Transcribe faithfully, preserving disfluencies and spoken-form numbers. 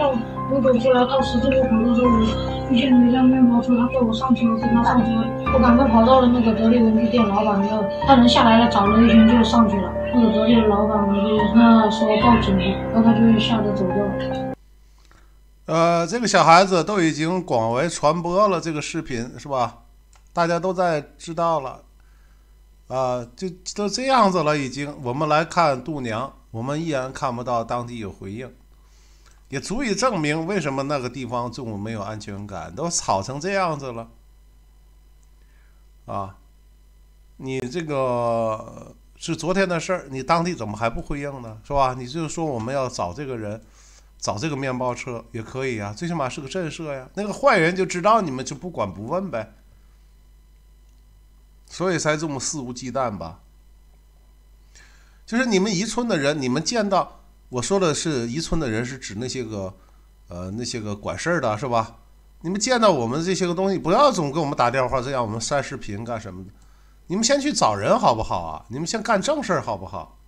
要我走出来到十字路口的时候，遇见了一辆面包车，他叫我上车，跟他上车，我赶快跑到了那个德利文具店老板那，他人下来了，找了一圈就上去了。那个德利的老板我就跟他说报警了，然后他就吓得走掉了。 呃，这个小孩子都已经广为传播了这个视频，是吧？大家都在知道了，啊、呃，就都这样子了，已经。我们来看度娘，我们依然看不到当地有回应，也足以证明为什么那个地方中午没有安全感，都吵成这样子了，啊，你这个是昨天的事儿，你当地怎么还不回应呢？是吧？你就说我们要找这个人。找这个面包车也可以啊，最起码是个震慑呀。那个坏人就知道你们就不管不问呗，所以才这么肆无忌惮吧。就是你们宜村的人，你们见到我说的是宜村的人，是指那些个呃那些个管事儿的是吧？你们见到我们这些个东西，不要总给我们打电话，这样我们删视频干什么的？你们先去找人好不好啊？你们先干正事儿好不好？